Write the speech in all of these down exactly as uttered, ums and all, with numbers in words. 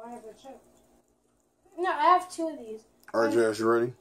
one of the two. No, I have two of these. All right, Jazz, you ready?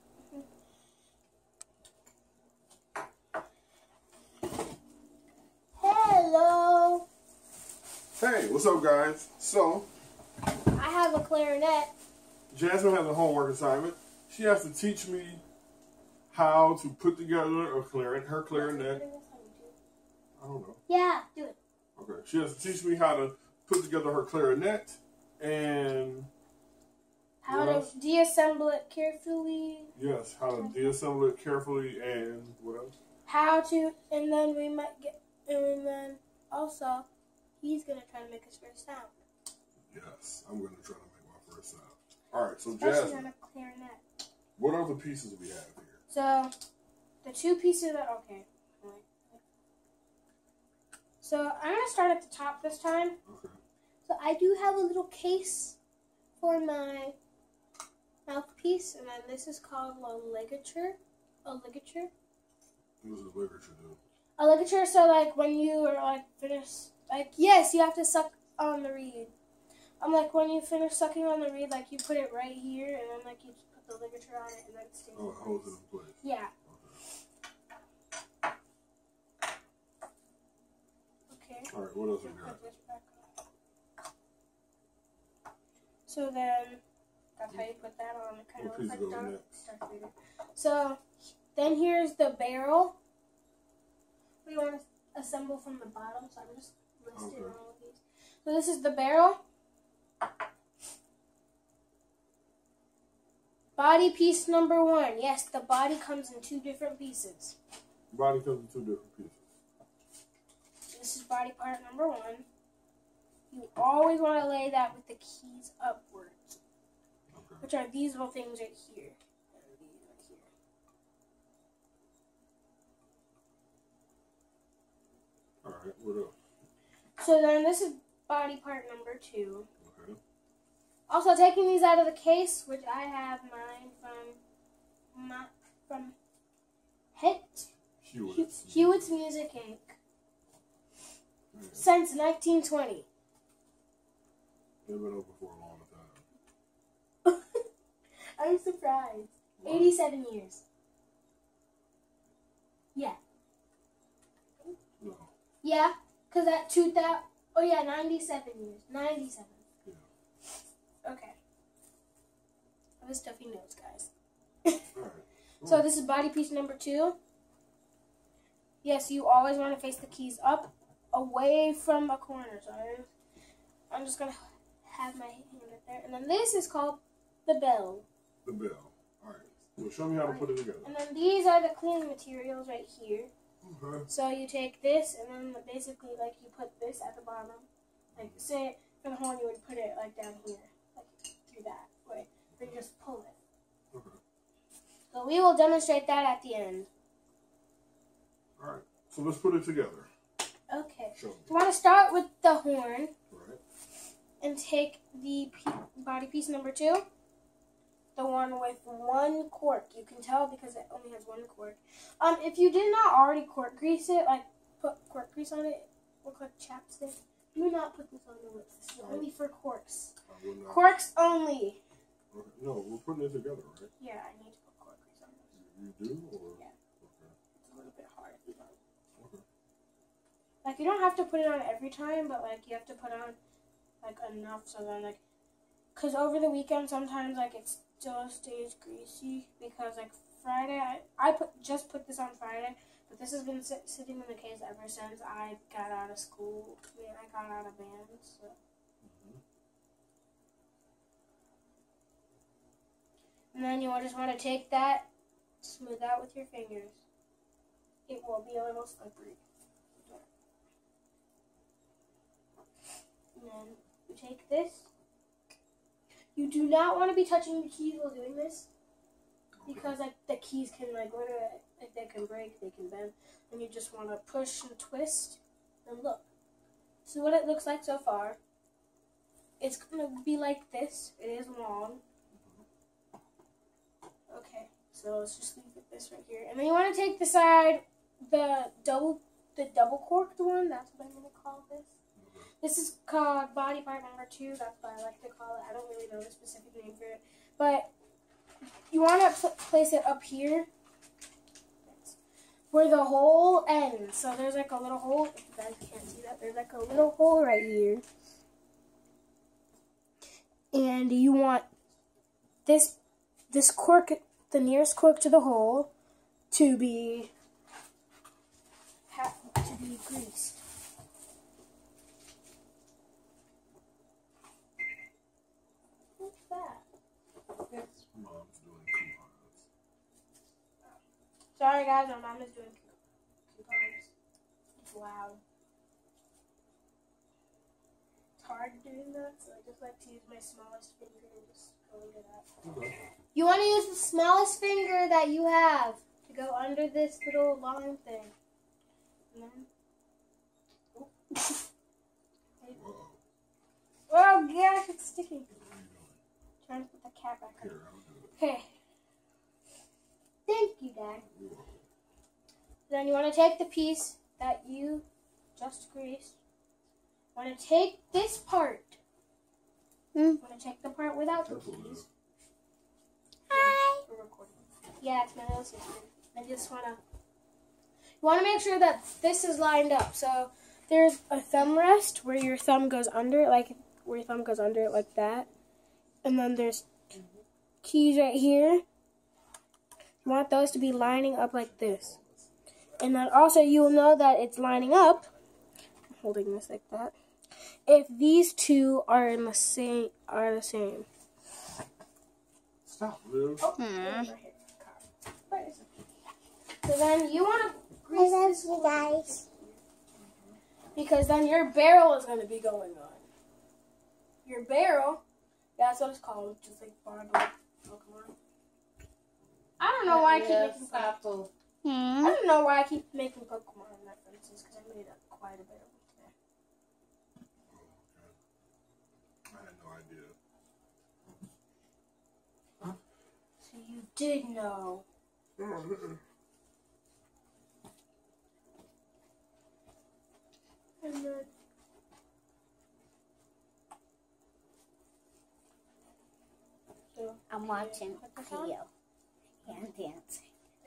Hello. Hey, what's up, guys? So, I have a clarinet. Jasmine has a homework assignment. She has to teach me how to put together a clarinet, her clarinet. I don't know. Yeah, do it. Okay, she has to teach me how to put together her clarinet and how to else? deassemble it carefully. Yes, how to deassemble it carefully and what else? How to, and then we might get, and then also, he's gonna try to make his first sound. Yes, I'm gonna try to make my first sound. All right, so Especially Jasmine, on a clarinet. What are the pieces we have here? So, the two pieces that okay. So I'm gonna start at the top this time. Okay. So I do have a little case for my mouthpiece, and then this is called a ligature. A ligature. What does a ligature do? A ligature, so like when you are like finished, like yes, you have to suck on the reed. I'm like when you finish sucking on the reed, like you put it right here, and then like you put the ligature on it, and then it stays. Oh, it holds it in place. Yeah. All right, what else we got? So then, that's how you put that on. It kind what of looks like Darth, Darth Vader. So then here's the barrel. We want to assemble from the bottom, so I'm just listing okay. all of these. So this is the barrel. Body piece number one. Yes, the body comes in two different pieces. Body comes in two different pieces. This is body part number one. You always want to lay that with the keys upwards, okay. which are these little things right here. And these right here. All right, what else? So then this is body part number two. Okay. Also taking these out of the case, which I have mine from my, from Het, Hewitt's. Hewitt's Music Incorporated. Since nineteen twenty. They've been open for a long time. I'm surprised. Wow. eighty-seven years. Yeah. No. Yeah, because at two thousand, oh yeah, ninety-seven years. ninety-seven. Yeah. Okay. I have a stuffy nose, guys. All right. So this is body piece number two. Yes, you always want to face the keys up, away from the corner. So I'm just going to have my hand right there. And then this is called the bell. The bell. All right. Well, show me how to put it together. And then these are the cleaning materials right here. Okay. So you take this, and then basically, like, you put this at the bottom. Like, say, for the horn, you would put it, like, down here. Like, through that way. Then you just pull it. Okay. So we will demonstrate that at the end. All right. So let's put it together. Okay. Show me. You want to start with the horn. Right. And take the body piece number two. The one with one cork. You can tell because it only has one cork. Um, if you did not already cork grease it, like put cork grease on it, look like chapstick, do not put this on your lips. This is only for corks. Corks only. Okay. No, we're putting it together, right? Yeah, I need to put cork grease on this. You do? Or? Yeah. Okay. It's a little bit hard if you don't. Okay. Like, you don't have to put it on every time, but, like, you have to put on, like, enough so then, like, because over the weekend, sometimes, like, it still stays greasy because, like, Friday, I, I put just put this on Friday, but this has been sit, sitting in the case ever since I got out of school. I mean, I got out of band, so. Mm-hmm. And then you just want to take that, smooth out with your fingers. It will be a little slippery. And then you take this. You do not want to be touching the keys while doing this, because like the keys can like literally, if they can break, they can bend. And you just want to push and twist and look. So what it looks like so far, it's gonna be like this. It is long. Okay, so let's just leave it this right here. And then you want to take the side, the double, the double corked one. That's what I'm gonna call this. This is called body part number two. That's what I like to call it. I don't really know the specific name for it. But you want to pl- place it up here where the hole ends. So there's like a little hole. If you guys can't see that, there's like a little hole right here. And you want this this cork, the nearest cork to the hole, to be ha- to be greased. What's that? Mom's doing coupons. Sorry guys, my mom is doing coupons. It's loud. It's hard doing that, so I just like to use my smallest finger and just go into that. Okay. You want to use the smallest finger that you have to go under this little long thing. And then, oh. Oh gosh, it's sticking. Trying to put the cap back on. Here, I'll do it. Okay. Thank you, Dad. Then you want to take the piece that you just greased. Want to take this part. Mm. Want to take the part without the keys. Hi. We're recording. Yeah, it's my little sister. I just want to. You want to make sure that this is lined up. So there's a thumb rest where your thumb goes under it, like where your thumb goes under it, like that. And then there's keys right here. You want those to be lining up like this. And then also you'll know that it's lining up, I'm holding this like that, if these two are in the same are the same. Stop, Liv. Oh, right here. Where is it? So then you want to grease this you guys. because then your barrel is going to be going on. Your barrel, that's what it's called, just like Barbie Pokemon. I don't know why I keep making Pokemon. Hmm? I don't know why I keep making Pokemon references because I made up quite a bit of them today. I had no idea. So you did know. And then so I'm watching put this on? Cleo and dancing.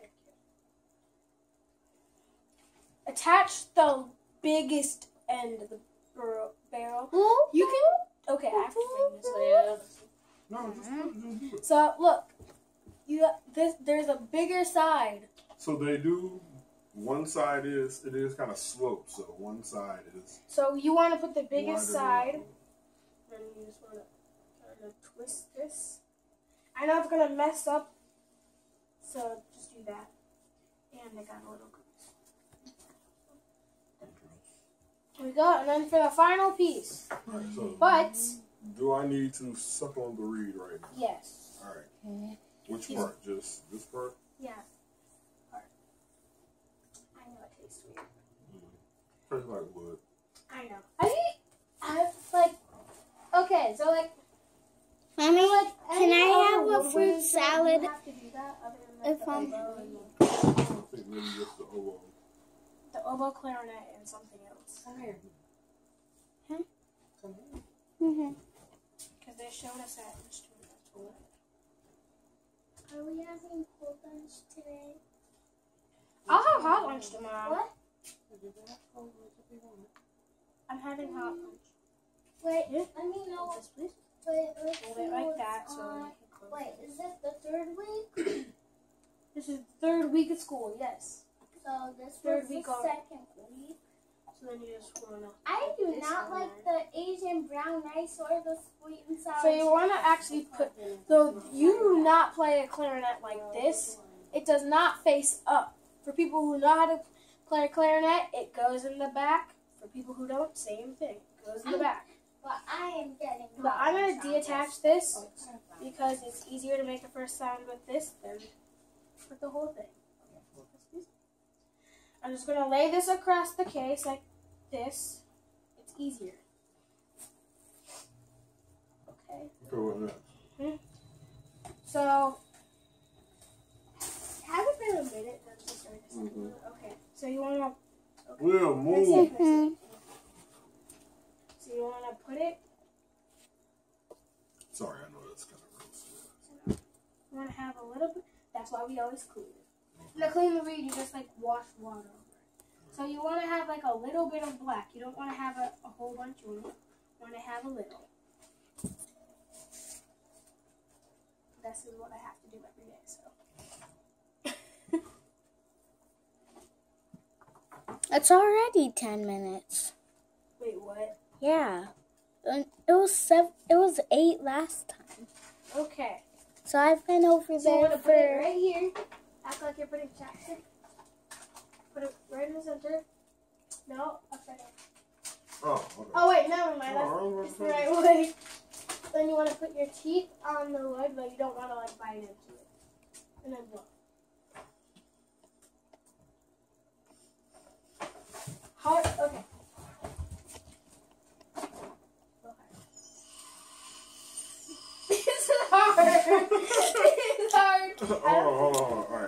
Attach the biggest end of the bur- barrel. You can. Okay, I have to bring this way. No, just, just do it. So look, you got this. There's a bigger side. So they do. One side is it is kind of sloped, so one side is. So you want to put the biggest wider side, than and you just want to kind of twist this. I know it's gonna mess up, so just do that. And I got a little grease. Here we go, and then for the final piece. the other. So But do I need to suck on the reed right now? yes, All right. Which Yes. part? Just this part? yeah. Part. I know it tastes weird. Tastes like wood. I know. I mean, I like. Okay, so like. Mommy, like can any I other have a woodwind fruit instrument, salad? You have to do that other than like If the I'm- oboe and the, I think maybe just the oboe. the oboe, clarinet, and something else. Come here. Huh? Come here. Mm-hmm. Because they showed us that instrument tour. Are we having cold lunch today? I'll have hot lunch tomorrow. What? I'm having hot lunch. Wait, Yeah. let me know. Yes, please. Wait, let's Hold see it like what's that so on. you can close Wait, it. is it the third week? This is the third week of school, yes. So this Third was the week on. second week. So then you just want to. I do This not on like the Asian brown rice or the sweet and sour. So you want to actually put. So you do not play a clarinet like this. It does not face up. For people who know how to play a clarinet, it goes in the back. For people who don't, same thing. It goes in the back. But I am getting. But I'm going to detach this because it's easier to make the first sound with this than with the whole thing. I'm just going to lay this across the case like this. It's easier. Okay. Okay, what next? So, have it been a minute? Let's just start this. Mhm. Okay. So you want to. Will, move. So So you want to put it. Sorry, I know that's kind of gross. You want to have a little bit. That's why we always clean it. And to clean the reed, you just like wash water over it. So you want to have like a little bit of black. You don't want to have a, a whole bunch. You want to have a little. This is what I have to do every day. So. It's already ten minutes. Wait, what? Yeah. It was seven, it was eight last time. Okay. So I've been over So you there want to for... put it right here. Act like you're putting chapstick. Put it right in the center. No, upside down. Oh, okay. Oh wait, never mind. Oh, That's the right way. Then you want to put your teeth on the wood, but you don't want to like bite into it. And then blow. Hard. Okay. It's hard. It's hard. Hold on, hold on, hold on. All right.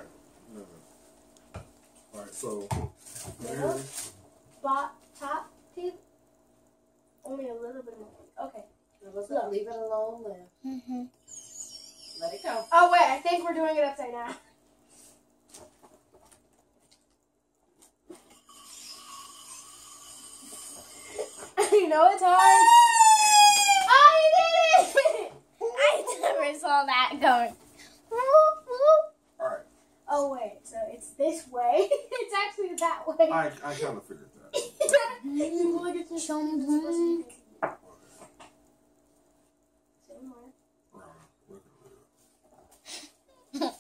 All right, so here. Bot, top teeth. Only a little bit more. Okay. Look, leave it alone. Let, Mm-hmm. let it go. Oh wait, I think we're doing it upside down. You know it's hard. Oh, you did it! I never saw that going. All right. Oh wait, so it's this way. It's actually that way. I, I kind of figured that. You look at your shoulders. Same way. Right, look at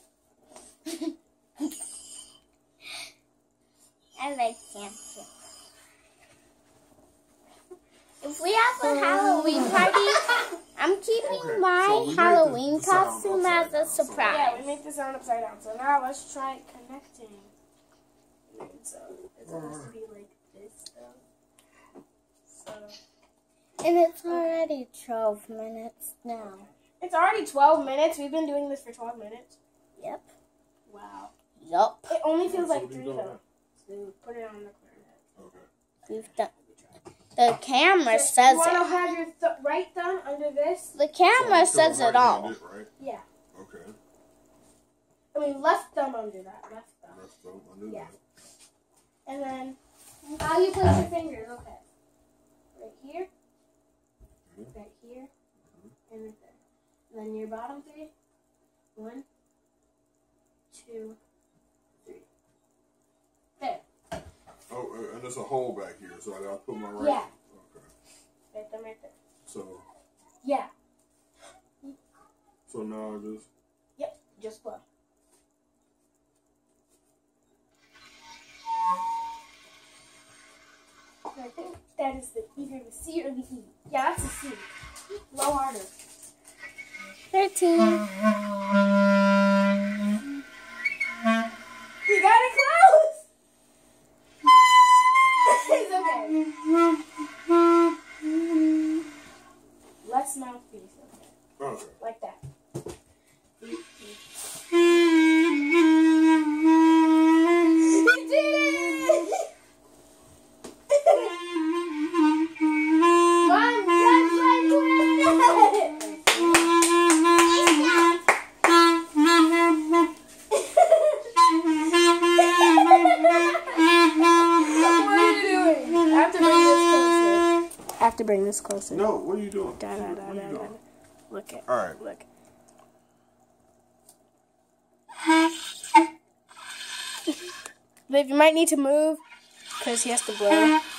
I like dancing. If we have a Halloween party, I'm keeping Okay, my so we made Halloween the- the sound costume upside as a down, so- surprise. Yeah, we make the sound upside down. So now let's try connecting. And so it's supposed to be like this though. So And it's already twelve minutes now. it's already twelve minutes. We've been doing this for twelve minutes. Yep. Wow. Yup. It only feels So like what are you three doing though. So put it on the clarinet. Okay. We've done. The camera So says you want to it. have your th- right thumb under this? The camera So says it all. right-handed, right? Yeah. Okay. I mean left thumb under that. Left thumb. Left thumb under Yeah. that. And then how you place your fingers? Okay. Right here. Mhm. Right here. And right there. And then your bottom three. One, two, three. There. Oh, uh, and there's a hole back here, so I gotta put my right. Yeah. Okay. Right there, right there. So, Yeah. so now I just. Yep. Just blow. I think that is the either the C or the E. Yeah, that's the C. Blow harder. Thirteen. You got it close. It's okay. Less mouthpiece. Okay. Okay. Like that. You did it! Mom, that's my clarinet! What are you doing? I have to bring this closer. I have to bring this closer. No, what are you doing? Da, da, da, What are da, you da. doing? Look at. All right. Look. Liv, you might need to move because he has to blow.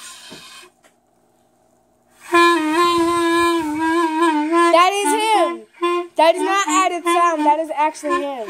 That is him. That is not added sound. That is actually him.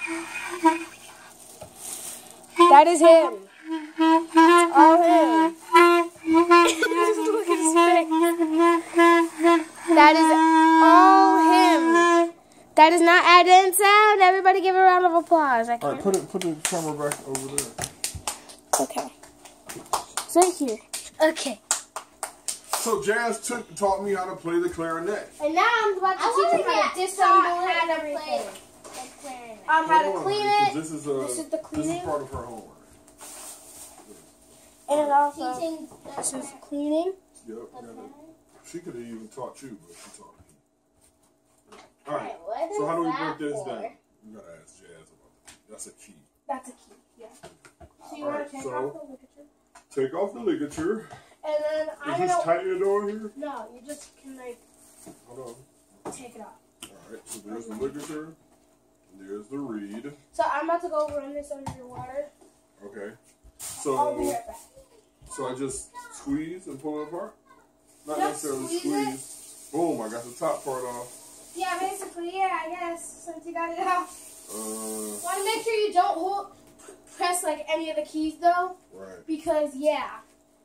That is him. It's all him. Just look at his face. That is all him. That is not added sound. Everybody give a round of applause. I All can't. right, put it, put the camera back over there. Okay. It's right here. Okay. So Jazz took, taught me how to play the clarinet. And now I'm about to I teach wanna you how get to disassemble taught it how and to everything. play the clarinet. Um, how to Hold on, clean because it, This is, uh, This is the this cleaning. is part of her homework. and also Teaching this the is cleaning. Yep. we gotta She could have even taught you, but she taught me. All right. Alright, what is So how do we that break this for? down? We gotta ask Jazz about that. That's a key. That's a key. Yeah. So you Alright, want to take so- off the ligature, Take off the ligature. and then I'm Is gonna. this tighten the door here? No, you just can like Hold take it off. on. All right. So there's the ligature. And there's the reed. So I'm about to go run this under your water. Okay. I'll be So right back. so I just squeeze and pull it apart. Not Just necessarily squeeze it. squeeze. Boom! I got the top part off. Yeah, basically, yeah, I guess since you got it off. Uh, Want to make sure you don't hold, p- press like any of the keys though, right. because yeah.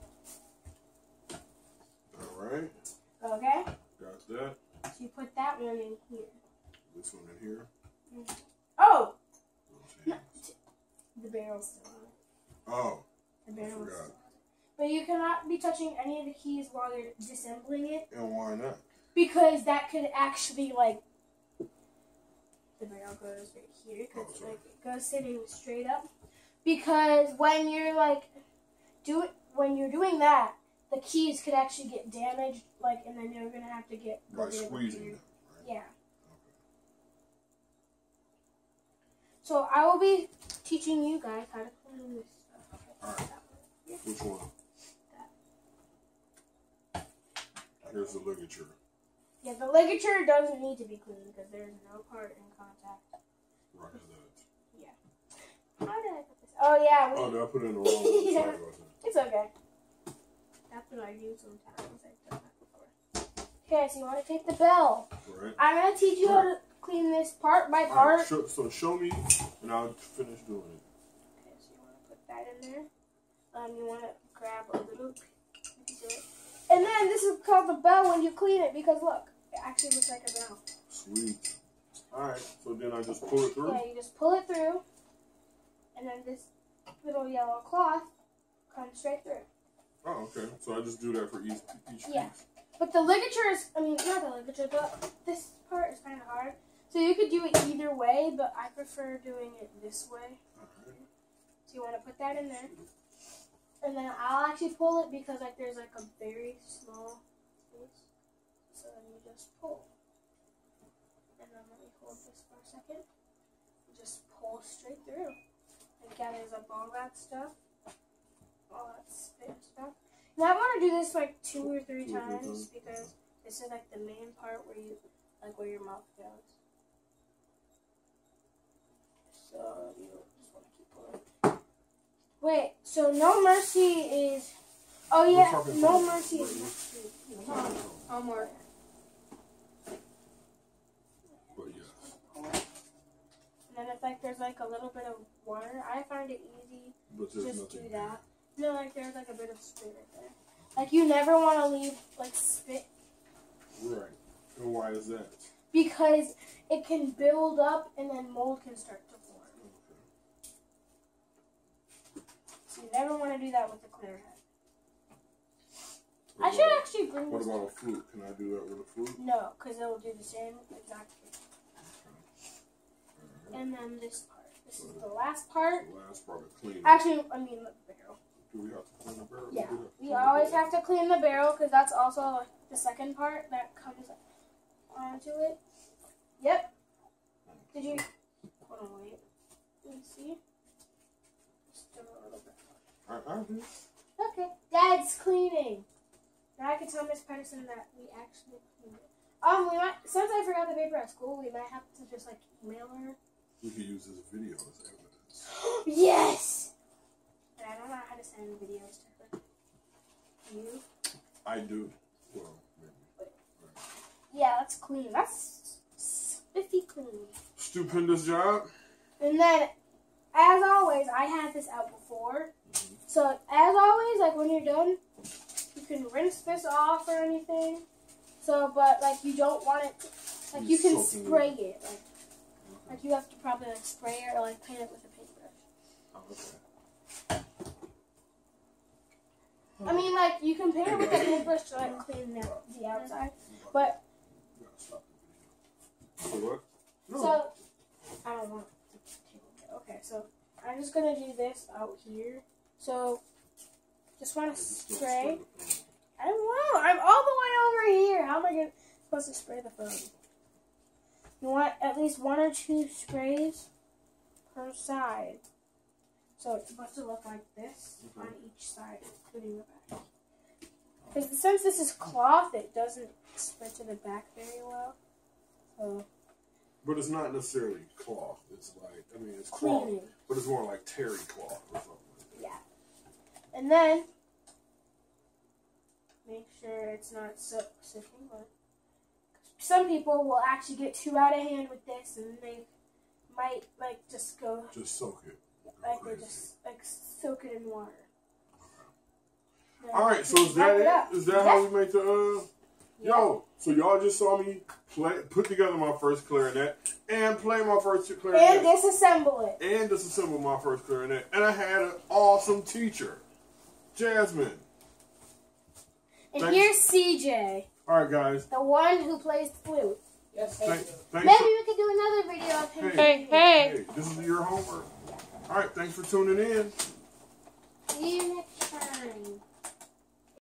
All right. Okay. Got that. So you put that one in here. This one in here. Oh, Okay. the barrel's still on it. Oh, The I barrel's. forgot. But you cannot be touching any of the keys while you're disassembling it, And why not? because that could actually like. The barrel goes right here because Oh, sorry. like it goes sitting straight up. Because when you're like do it when you're doing that, the keys could actually get damaged, like, and then you're gonna have to get By go get it squeezing repaired. them. Right? Yeah. So I will be teaching you guys how to clean this stuff. All right. Yeah. Which one? Here's the ligature. Yeah, the ligature doesn't need to be cleaned because there's no part in contact. Right. That. How did I put this? Oh yeah, we, Oh, did I put it in the wrong one? Yeah. Sorry about that. it's okay. That's what I do sometimes. I've done that before. Okay, so you want to take the bell. Right. I'm gonna teach you how to clean this part by All right. part. Show, so show me, and I'll finish doing it. Okay, so you want to put that in there. Um, you want to grab a little piece of it. And then this is called the bell when you clean it because look, it actually looks like a bell. Sweet. All right. So then I just pull it through. Yeah, you just pull it through, and then this little yellow cloth comes straight through. Oh, okay. So I just do that for each each Yeah. piece. But the ligature is, I mean, not the ligature, but this part is kind of hard. So you could do it either way, but I prefer doing it this way. All right. So you want to put that in there. And then I'll actually pull it because like there's like a very small space. So then you just pull. And then let me hold this for a second. You just pull straight through. It gathers up all that stuff. All that spit stuff. Now I want to do this like two or three Two or three times times. because this is like the main part where you, like where your mouth goes. So you just want to keep pulling. Wait, so No Mercy is. Oh We're yeah, talking No about- Mercy is next week. Homework. But yes. And then if like there's like a little bit of water, I find it easy But to there's just do nothing. that. No, like there's like a bit of spit right there. Like you never want to leave like spit Right. And why is that? because it can build up and then mold can start to form. Okay. So you never want to do that with the clear head. I What should about- actually bring What this. about a flute? Can I do that with a flute? No, because it will do the same exact thing. All right. And then this part. This is the last part. The last part of cleaning. Actually, I mean the barrel. Do we have to clean the barrel? Yeah, Do have to we clean the always barrel? have to clean the barrel because that's also like, the second part that comes onto it. Yep. Did you? Hold on, wait. Let me see. Just do a little bit. I, I do. Okay. Dad's cleaning. Now I can tell Miss Pedersen that we actually cleaned it. Um, we might, since I forgot the paper at school, we might have to just like email her. We could use this video as evidence. Yes! But I don't know how to send videos to her. You? I do. Well, maybe. Yeah, that's clean. That's spiffy clean. Stupendous job. And then, as always, I had this out before. Mm-hmm. So, as always, like when you're done, you can rinse this off or anything. So, but like you don't want it, to, like you can Soaking spray wet. it. Like, like you have to probably like spray it or like paint it with a paintbrush. Oh, okay. I mean, like you can paint it with a paintbrush to like clean the, the outside. But You gotta stop the video. So what? No. so I don't want to take it. Okay, so I'm just gonna do this out here. So just want to Just don't spray. spray the- I won't. I'm all the way over here. How am I gonna, supposed to spray the phone? You want at least one or two sprays per side. So it's supposed to look like this mm-hmm. on each side, including the back. Because since this is cloth, it doesn't spread to the back very well. So. But it's not necessarily cloth. It's like, I mean, it's cleaning. Cloth, but it's more like terry cloth or something like that. Yeah. And then, make sure it's not so soaking wet. Some people will actually get too out of hand with this, and they might, like, just go... Just soak it. Like, they just, like, soak it in water. All right, so is that it? Is that yeah. how we make the, uh... Yeah. Yo, so y'all just saw me play, put together my first clarinet and play my first clarinet. And disassemble it. And disassemble my first clarinet. And I had an awesome teacher, Jasmine. And Thanks. Here's C J. All right, guys. The one who plays the flute. Yes, thank, thank thank Maybe for, we could do another video of him. Hey, hey, hey. hey. This is your homework. All right, thanks for tuning in.